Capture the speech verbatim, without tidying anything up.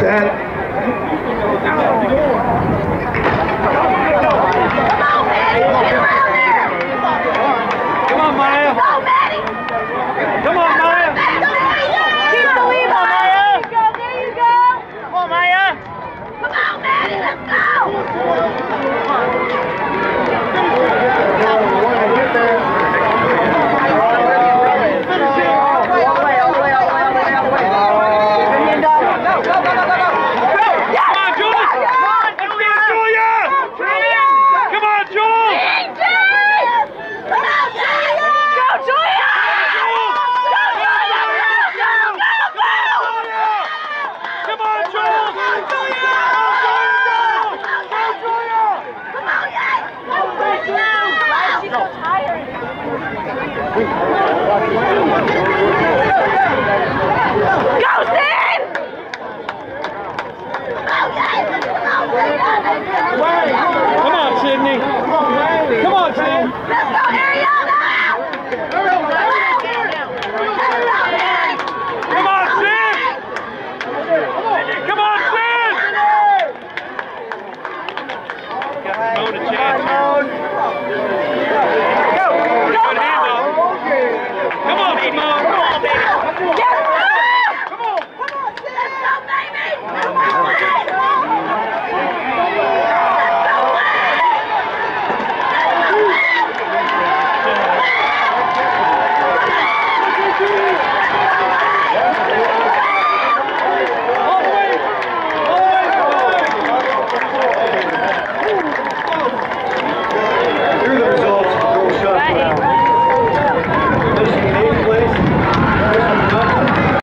Set. Come on, Maya. Come on, Maya. Keep the lead on, Maya. There you go, there you go. Come on, Maya. Come on, Maddie, let's go. Go, Sam!